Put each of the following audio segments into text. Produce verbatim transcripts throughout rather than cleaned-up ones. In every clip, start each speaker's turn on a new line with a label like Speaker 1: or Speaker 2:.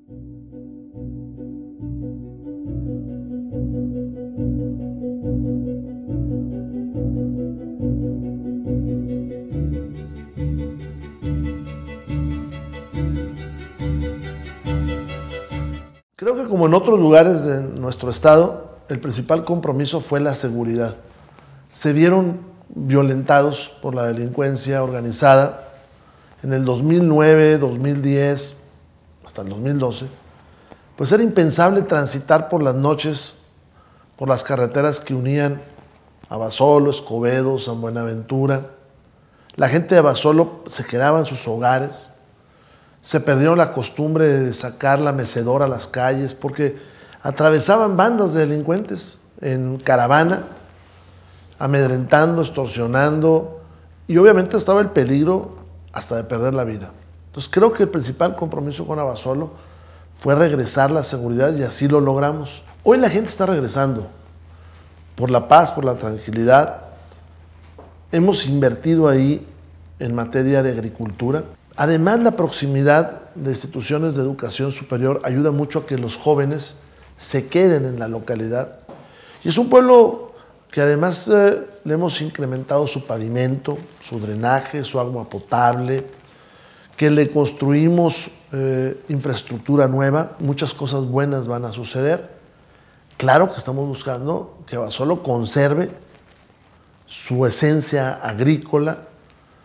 Speaker 1: Creo que como en otros lugares de nuestro estado, el principal compromiso fue la seguridad. Se vieron violentados por la delincuencia organizada en el dos mil nueve, dos mil diez, hasta el dos mil doce. Pues era impensable transitar por las noches por las carreteras que unían a Abasolo, Escobedo, San Buenaventura. La gente de Abasolo se quedaba en sus hogares. Se perdieron la costumbre de sacar la mecedora a las calles porque atravesaban bandas de delincuentes en caravana, amedrentando, extorsionando, y obviamente estaba el peligro hasta de perder la vida. Entonces creo que el principal compromiso con Abasolo fue regresar la seguridad y así lo logramos. Hoy la gente está regresando por la paz, por la tranquilidad. Hemos invertido ahí en materia de agricultura. Además, la proximidad de instituciones de educación superior ayuda mucho a que los jóvenes se queden en la localidad. Y es un pueblo que además eh, le hemos incrementado su pavimento, su drenaje, su agua potable, que le construimos eh, infraestructura nueva. Muchas cosas buenas van a suceder. Claro que estamos buscando que Abasolo conserve su esencia agrícola,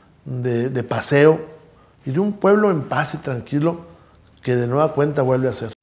Speaker 1: de, de paseo, y de un pueblo en paz y tranquilo que de nueva cuenta vuelve a ser.